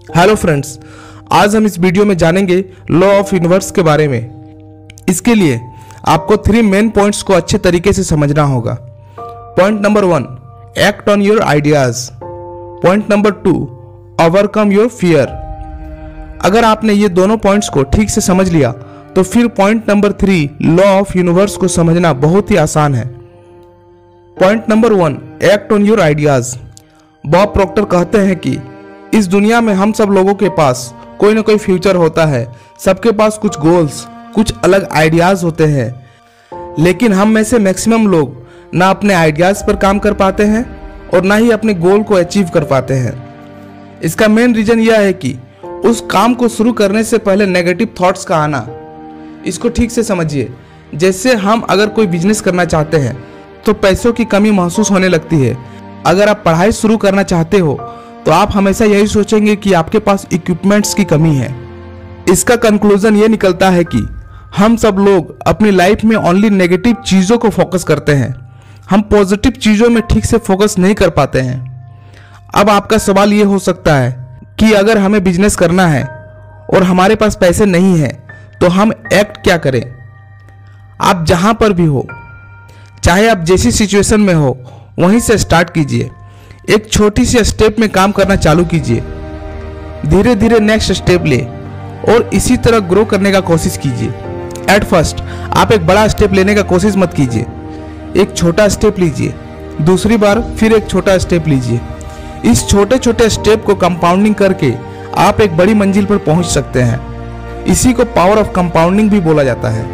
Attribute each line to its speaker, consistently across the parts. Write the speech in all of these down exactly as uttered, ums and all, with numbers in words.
Speaker 1: Hello friends, आज हम इस वीडियो में जानेंगे लॉ ऑफ यूनिवर्स के बारे में। इसके लिए आपको थ्री मेन पॉइंट्स को अच्छे तरीके से समझना होगा। Point number one, act on your ideas. Point number two, overcome your fear. अगर आपने ये दोनों पॉइंट्स को ठीक से समझ लिया तो फिर point number three, law of universe को समझना बहुत ही आसान है। Point number one, act on your ideas. Bob Proctor कहते हैं कि इस दुनिया में हम सब लोगों के पास कोई ना कोई फ्यूचर होता है। सबके पास कुछ गोल्स, कुछ अलग आइडियाज होते हैं, लेकिन हम में से मैक्सिमम लोग ना अपने आइडियाज पर काम कर पाते हैं और ना ही अपने गोल को अचीव कर पाते हैं। इसका मेन रीजन यह है कि उस काम को शुरू करने से पहले नेगेटिव थॉट्स का आना। इसको ठीक से समझिए। जैसे हम अगर कोई बिजनेस करना चाहते हैं तो पैसों की कमी महसूस होने लगती है। अगर आप पढ़ाई शुरू करना चाहते हो तो आप हमेशा यही सोचेंगे कि आपके पास इक्विपमेंट्स की कमी है। इसका कंक्लूजन ये निकलता है कि हम सब लोग अपनी लाइफ में ओनली नेगेटिव चीज़ों को फोकस करते हैं। हम पॉजिटिव चीज़ों में ठीक से फोकस नहीं कर पाते हैं। अब आपका सवाल ये हो सकता है कि अगर हमें बिजनेस करना है और हमारे पास पैसे नहीं है तो हम एक्ट क्या करें। आप जहाँ पर भी हो, चाहे आप जैसी सिचुएशन में हो, वहीं से स्टार्ट कीजिए। एक छोटी सी स्टेप में काम करना चालू कीजिए। धीरे धीरे नेक्स्ट स्टेप ले और इसी तरह ग्रो करने का कोशिश कीजिए। एट फर्स्ट आप एक बड़ा स्टेप लेने का कोशिश मत कीजिए। एक छोटा स्टेप लीजिए, दूसरी बार फिर एक छोटा स्टेप लीजिए। इस छोटे छोटे स्टेप को कंपाउंडिंग करके आप एक बड़ी मंजिल पर पहुंच सकते हैं। इसी को पावर ऑफ कंपाउंडिंग भी बोला जाता है।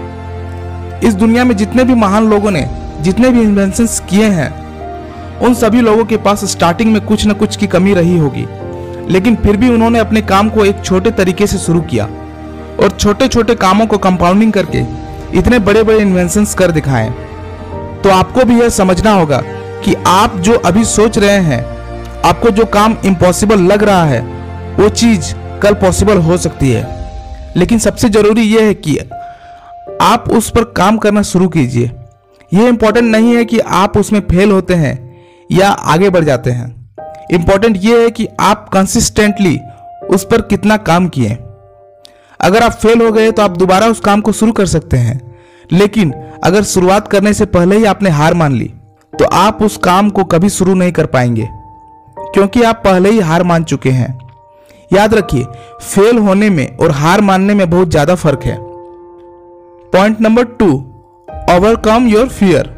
Speaker 1: इस दुनिया में जितने भी महान लोगों ने जितने भी इन्वेंशंस किए हैं, उन सभी लोगों के पास स्टार्टिंग में कुछ न कुछ की कमी रही होगी, लेकिन फिर भी उन्होंने अपने काम को एक छोटे तरीके से शुरू किया और छोटे छोटे कामों को कंपाउंडिंग करके इतने बड़े बड़े इन्वेंशंस कर दिखाए। तो आपको भी यह समझना होगा कि आप जो अभी सोच रहे हैं, आपको जो काम इम्पॉसिबल लग रहा है, वो चीज कल पॉसिबल हो सकती है। लेकिन सबसे जरूरी यह है कि आप उस पर काम करना शुरू कीजिए। यह इंपॉर्टेंट नहीं है कि आप उसमें फेल होते हैं या आगे बढ़ जाते हैं। इंपॉर्टेंट यह है कि आप कंसिस्टेंटली उस पर कितना काम किए। अगर आप फेल हो गए तो आप दोबारा उस काम को शुरू कर सकते हैं, लेकिन अगर शुरुआत करने से पहले ही आपने हार मान ली तो आप उस काम को कभी शुरू नहीं कर पाएंगे, क्योंकि आप पहले ही हार मान चुके हैं। याद रखिए, फेल होने में और हार मानने में बहुत ज्यादा फर्क है। Point number two, overcome your fear.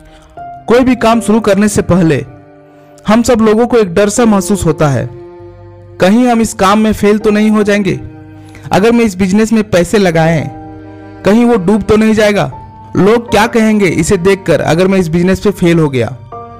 Speaker 1: कोई भी काम शुरू करने से पहले हम सब लोगों को एक डर सा महसूस होता है, कहीं हम इस काम में फेल तो नहीं हो जाएंगे। अगर मैं इस बिजनेस में पैसे लगाए, कहीं वो डूब तो नहीं जाएगा। लोग क्या कहेंगे इसे देखकर अगर मैं इस बिजनेस पे फेल हो गया।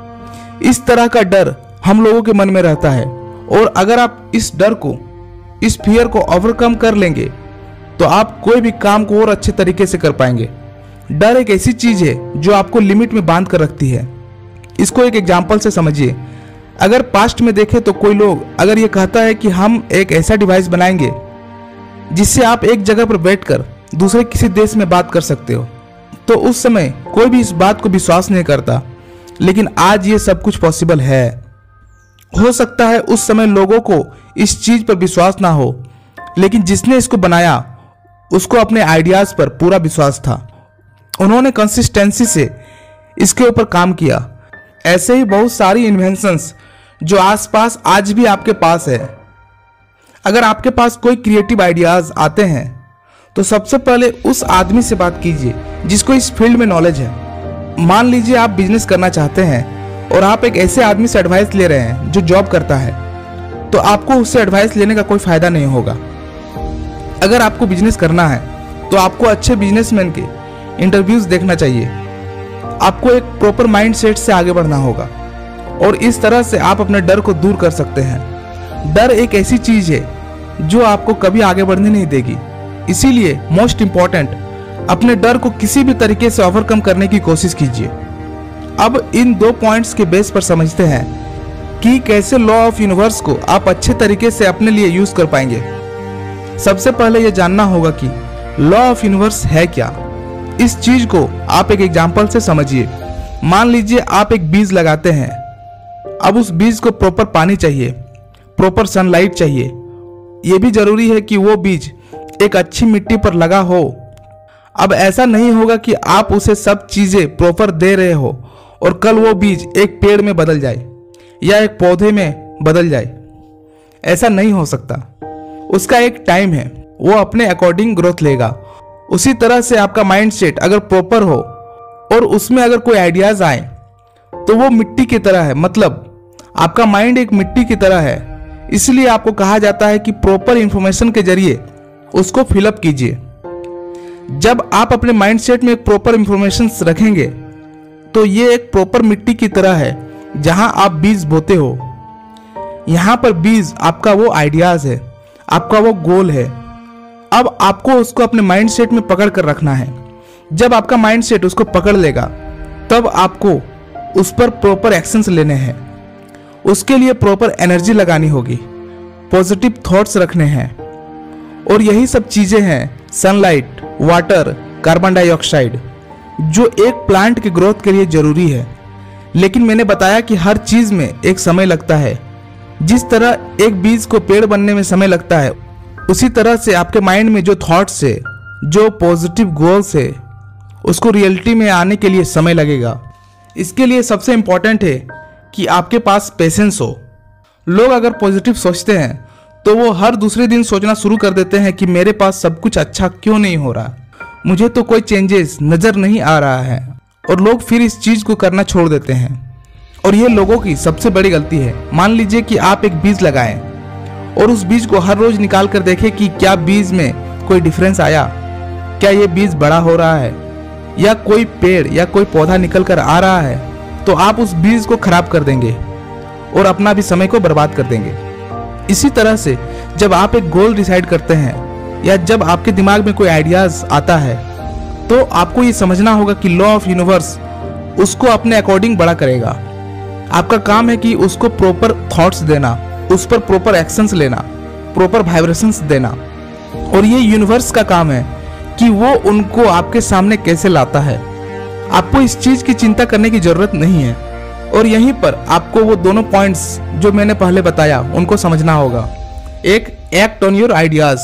Speaker 1: इस तरह का डर हम लोगों के मन में रहता है, और अगर आप इस डर को, इस फियर को ओवरकम कर लेंगे तो आप कोई भी काम को और अच्छे तरीके से कर पाएंगे। डर एक ऐसी चीज है जो आपको लिमिट में बांध कर रखती है। इसको एक एग्जांपल से समझिए। अगर पास्ट में देखें तो कोई लोग अगर ये कहता है कि हम एक ऐसा डिवाइस बनाएंगे जिससे आप एक जगह पर बैठकर दूसरे किसी देश में बात कर सकते हो, तो उस समय कोई भी इस बात को विश्वास नहीं करता। लेकिन आज ये सब कुछ पॉसिबल है। हो सकता है उस समय लोगों को इस चीज पर विश्वास ना हो, लेकिन जिसने इसको बनाया उसको अपने आइडियाज पर पूरा विश्वास था। उन्होंने कंसिस्टेंसी से इसके ऊपर काम किया। ऐसे ही बहुत सारी इन्वेंशंस जो आसपास आज भी आपके पास है। अगर आपके पास कोई क्रिएटिव आइडियाज आते हैं तो सबसे पहले उस आदमी से बात कीजिए जिसको इस फील्ड में नॉलेज है। मान लीजिए आप बिजनेस करना चाहते हैं और आप एक ऐसे आदमी से एडवाइस ले रहे हैं जो जॉब करता है, तो आपको उससे एडवाइस लेने का कोई फायदा नहीं होगा। अगर आपको बिजनेस करना है तो आपको अच्छे बिजनेसमैन के इंटरव्यूज देखना चाहिए। आपको एक प्रॉपर माइंडसेट से आगे बढ़ना होगा और इस तरह से आप अपने डर को दूर कर सकते हैं। डर एक ऐसी चीज है जो आपको कभी आगे बढ़ने नहीं देगी। इसीलिए मोस्ट इंपॉर्टेंट, अपने डर को किसी भी तरीके से ओवरकम करने की कोशिश कीजिए। अब इन दो पॉइंट्स के बेस पर समझते हैं कि कैसे लॉ ऑफ यूनिवर्स को आप अच्छे तरीके से अपने लिए यूज कर पाएंगे। सबसे पहले यह जानना होगा कि लॉ ऑफ यूनिवर्स है क्या। इस चीज को आप एक एग्जाम्पल से समझिए। मान लीजिए आप एक बीज लगाते हैं। अब उस बीज को प्रॉपर पानी चाहिए, प्रॉपर सनलाइट चाहिए ये भी जरूरी है कि वो बीज एक अच्छी मिट्टी पर लगा हो। अब ऐसा नहीं होगा कि आप उसे सब चीजें प्रॉपर दे रहे हो और कल वो बीज एक पेड़ में बदल जाए या एक पौधे में बदल जाए। ऐसा नहीं हो सकता। उसका एक टाइम है, वो अपने अकॉर्डिंग ग्रोथ लेगा। उसी तरह से आपका माइंडसेट अगर प्रॉपर हो और उसमें अगर कोई आइडियाज आए तो वो मिट्टी की तरह है, मतलब आपका माइंड एक मिट्टी की तरह है। इसलिए आपको कहा जाता है कि प्रॉपर इंफॉर्मेशन के जरिए उसको फिलअप कीजिए। जब आप अपने माइंडसेट में एक प्रॉपर इंफॉर्मेशन रखेंगे तो ये एक प्रॉपर मिट्टी की तरह है जहां आप बीज बोते हो। यहां पर बीज आपका वो आइडियाज है, आपका वो गोल है। अब आपको उसको अपने माइंडसेट में पकड़ कर रखना है। जब आपका माइंडसेट उसको पकड़ लेगा तब आपको उस पर प्रॉपर एक्शंस लेने हैं। उसके लिए प्रॉपर एनर्जी लगानी होगी, पॉजिटिव थॉट्स रखने हैं। और यही सब चीजें हैं सनलाइट, वाटर, कार्बन डाइऑक्साइड, जो एक प्लांट की ग्रोथ के लिए जरूरी है। लेकिन मैंने बताया कि हर चीज में एक समय लगता है। जिस तरह एक बीज को पेड़ बनने में समय लगता है, उसी तरह से आपके माइंड में जो थॉट्स है, जो पॉजिटिव गोल्स है, उसको रियलिटी में आने के लिए समय लगेगा। इसके लिए सबसे इंपॉर्टेंट है कि आपके पास पेशेंस हो। लोग अगर पॉजिटिव सोचते हैं तो वो हर दूसरे दिन सोचना शुरू कर देते हैं कि मेरे पास सब कुछ अच्छा क्यों नहीं हो रहा, मुझे तो कोई चेंजेस नजर नहीं आ रहा है, और लोग फिर इस चीज को करना छोड़ देते हैं। और ये लोगों की सबसे बड़ी गलती है। मान लीजिए कि आप एक बीज लगाएं और उस बीज को हर रोज निकाल कर देखें कि क्या बीज में कोई डिफरेंस आया, क्या ये बीज बड़ा हो रहा है या कोई पेड़ या कोई पौधा निकल कर आ रहा है, तो आप उस बीज को खराब कर देंगे और अपना भी समय को बर्बाद कर देंगे। इसी तरह से जब आप एक गोल डिसाइड करते हैं या जब आपके दिमाग में कोई आइडियाज आता है तो आपको ये समझना होगा कि लॉ ऑफ यूनिवर्स उसको अपने अकॉर्डिंग बड़ा करेगा। आपका काम है कि उसको प्रॉपर थॉट्स देना, उस पर प्रॉपर एक्शंस लेना, प्रॉपर वाइब्रेशंस देना। और ये यूनिवर्स का काम है कि वो उनको आपके सामने कैसे लाता है। आपको इस चीज की चिंता करने की जरूरत नहीं है। और यहीं पर आपको वो दोनों पॉइंट्स जो मैंने पहले बताया उनको समझना होगा। एक, एक्ट ऑन योर आइडियाज।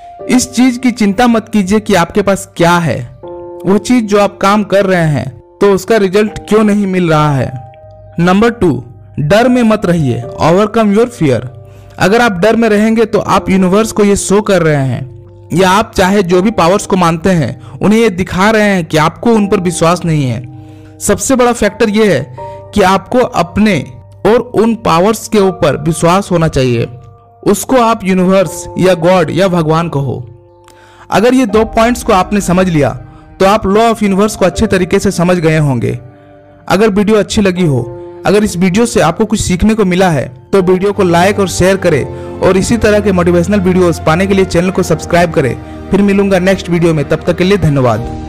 Speaker 1: इस चीज की चिंता मत कीजिए कि आपके पास क्या है, वो चीज जो आप काम कर रहे हैं तो उसका रिजल्ट क्यों नहीं मिल रहा है। नंबर टू, डर में मत रहिए, ओवरकम योर फियर। अगर आप डर में रहेंगे तो आप यूनिवर्स को ये शो कर रहे हैं या आप चाहे जो भी पावर्स को मानते हैं उन्हें ये दिखा रहे हैं कि आपको उन पर विश्वास नहीं है। सबसे बड़ा फैक्टर ये है कि आपको अपने और उन पावर्स के ऊपर विश्वास होना चाहिए। उसको आप यूनिवर्स या गॉड या भगवान कहो। अगर ये दो पॉइंट्स को आपने समझ लिया तो आप लॉ ऑफ यूनिवर्स को अच्छे तरीके से समझ गए होंगे। अगर वीडियो अच्छी लगी हो, अगर इस वीडियो से आपको कुछ सीखने को मिला है तो वीडियो को लाइक और शेयर करें और इसी तरह के मोटिवेशनल वीडियोस पाने के लिए चैनल को सब्सक्राइब करें। फिर मिलूंगा नेक्स्ट वीडियो में, तब तक के लिए धन्यवाद।